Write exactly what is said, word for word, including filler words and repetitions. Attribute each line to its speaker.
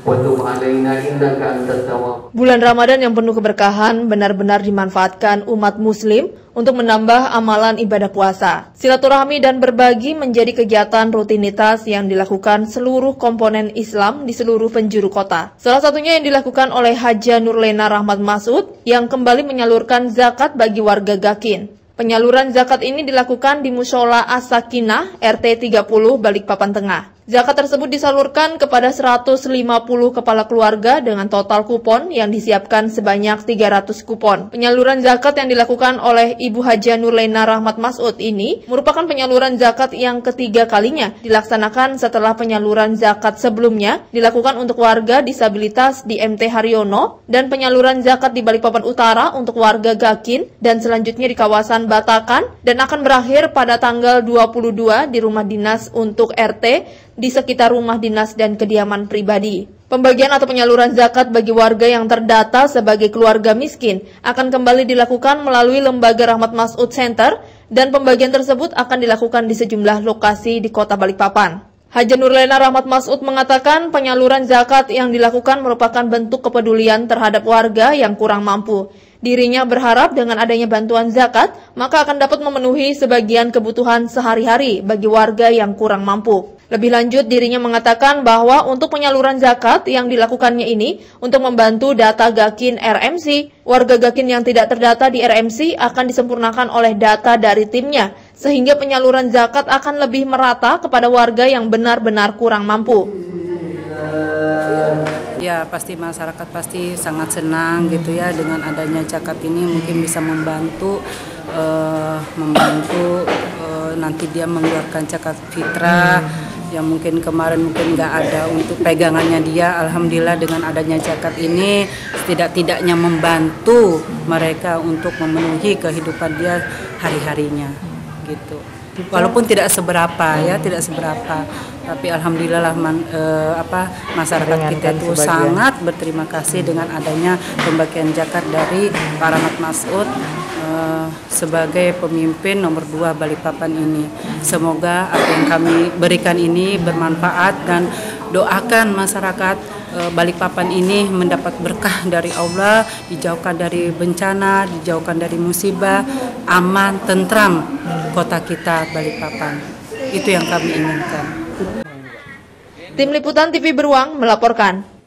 Speaker 1: Bulan Ramadan yang penuh keberkahan benar-benar dimanfaatkan umat muslim untuk menambah amalan ibadah puasa. Silaturahmi dan berbagi menjadi kegiatan rutinitas yang dilakukan seluruh komponen Islam di seluruh penjuru kota. Salah satunya yang dilakukan oleh Haja Nurlena Rahmat Masud yang kembali menyalurkan zakat bagi warga Gakin. Penyaluran zakat ini dilakukan di Mushola As-Sakinah R T tiga puluh Balikpapan Tengah. Zakat tersebut disalurkan kepada seratus lima puluh kepala keluarga dengan total kupon yang disiapkan sebanyak tiga ratus kupon. Penyaluran zakat yang dilakukan oleh Ibu Haja Nurlena Rahmat Masud ini merupakan penyaluran zakat yang ketiga kalinya dilaksanakan setelah penyaluran zakat sebelumnya dilakukan untuk warga disabilitas di M T Haryono dan penyaluran zakat di Balikpapan Utara untuk warga Gakin dan selanjutnya di kawasan Batakan dan akan berakhir pada tanggal dua puluh dua di rumah dinas untuk R T di sekitar rumah dinas dan kediaman pribadi. Pembagian atau penyaluran zakat bagi warga yang terdata sebagai keluarga miskin akan kembali dilakukan melalui Lembaga Rahmat Masud Center dan pembagian tersebut akan dilakukan di sejumlah lokasi di Kota Balikpapan. Haja Nurlena Rahmat Masud mengatakan penyaluran zakat yang dilakukan merupakan bentuk kepedulian terhadap warga yang kurang mampu. Dirinya berharap dengan adanya bantuan zakat, maka akan dapat memenuhi sebagian kebutuhan sehari-hari bagi warga yang kurang mampu. Lebih lanjut, dirinya mengatakan bahwa untuk penyaluran zakat yang dilakukannya ini untuk membantu data Gakin R M C. Warga Gakin yang tidak terdata di R M C akan disempurnakan oleh data dari timnya, sehingga penyaluran zakat akan lebih merata kepada warga yang benar-benar kurang mampu.
Speaker 2: Ya, pasti masyarakat pasti sangat senang gitu ya dengan adanya zakat ini, mungkin bisa membantu uh, membantu uh, nanti dia mengeluarkan zakat fitrah yang mungkin kemarin mungkin nggak ada untuk pegangannya dia. Alhamdulillah dengan adanya zakat ini setidak-tidaknya membantu mereka untuk memenuhi kehidupan dia hari-harinya gitu. Walaupun tidak seberapa ya, tidak seberapa, tapi alhamdulillah lah man, eh, apa masyarakat kita itu sangat berterima kasih dengan adanya pembagian zakat dari Pak Rahmat Masud eh, sebagai pemimpin nomor dua Balikpapan ini. Semoga apa yang kami berikan ini bermanfaat dan doakan masyarakat Balikpapan ini mendapat berkah dari Allah, dijauhkan dari bencana, dijauhkan dari musibah, aman, tentram kota kita Balikpapan. Itu yang kami inginkan.
Speaker 1: Tim Liputan T V Beruang melaporkan.